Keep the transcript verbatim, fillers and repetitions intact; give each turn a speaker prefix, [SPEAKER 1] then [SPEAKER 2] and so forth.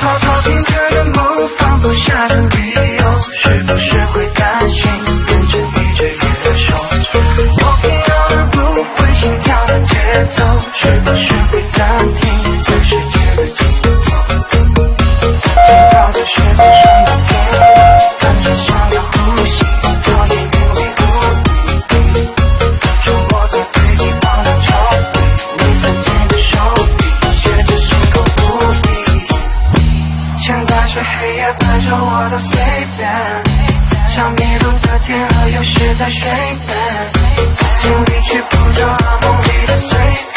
[SPEAKER 1] 偷偷听着的梦，放不下的理由，是不是会担心变成一只野兽 ？Walking on the roof， 会心跳的节奏，是不是会暂停在世界的尽头？听到的是不是的天，感觉想要呼吸，多言语里无比，触摸在对你忘了抽离，你曾经的手笔，写着心口不一。现在是黑夜伴着我的随便，像迷路的天鹅有时在睡眠，尽力去捕捉梦里的碎片。